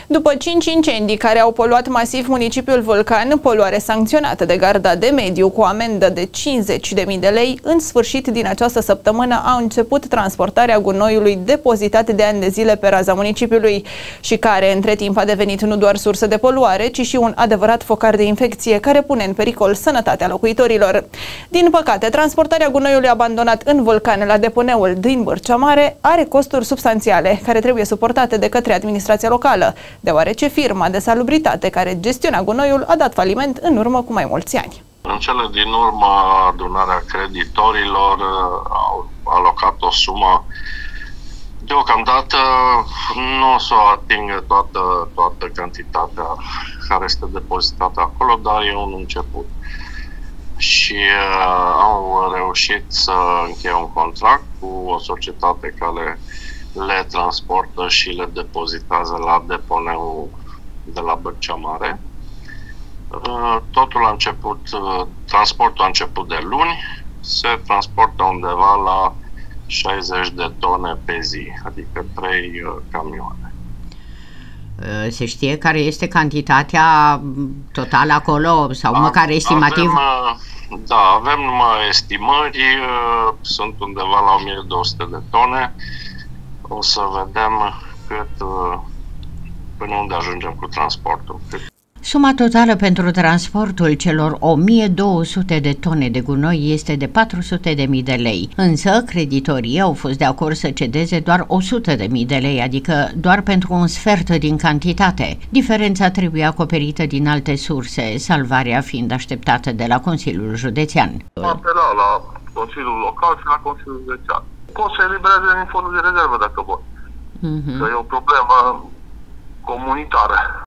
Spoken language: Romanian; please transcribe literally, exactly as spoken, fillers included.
După cinci incendii care au poluat masiv municipiul Vâlcan, poluare sancționată de Garda de Mediu cu amendă de cincizeci de mii de lei, în sfârșit din această săptămână a început transportarea gunoiului depozitat de ani de zile pe raza municipiului și care între timp a devenit nu doar sursă de poluare, ci și un adevărat focar de infecție care pune în pericol sănătatea locuitorilor. Din păcate, transportarea gunoiului abandonat în Vâlcan la deponeul din Bârcea Mare are costuri substanțiale care trebuie suportate de către administrația locală, deoarece firma de salubritate care gestiona gunoiul a dat faliment în urmă cu mai mulți ani. În cele din urmă, adunarea creditorilor au alocat o sumă. Deocamdată nu o să o atingă toată, toată cantitatea care este depozitată acolo, dar e un început. Și uh, au reușit să încheie un contract cu o societate care le transportă și le depozitează la deponeul de la Bârcea Mare. Uh, totul a început, uh, transportul a început de luni, se transportă undeva la șaizeci de tone pe zi, adică trei uh, camioane. Se știe care este cantitatea totală acolo sau măcar estimativ? Avem, da, avem numai estimări, sunt undeva la o mie două sute de tone. O să vedem cât, până unde ajungem cu transportul. Suma totală pentru transportul celor o mie două sute de tone de gunoi este de patru sute de mii de lei, însă creditorii au fost de acord să cedeze doar o sută de mii de lei, adică doar pentru un sfert din cantitate. Diferența trebuie acoperită din alte surse, salvarea fiind așteptată de la Consiliul Județean. Apela la Consiliul Local și la Consiliul Județean. Pot să elibereze din fondul de rezervă dacă vor. Uh-huh. Că e o problemă comunitară.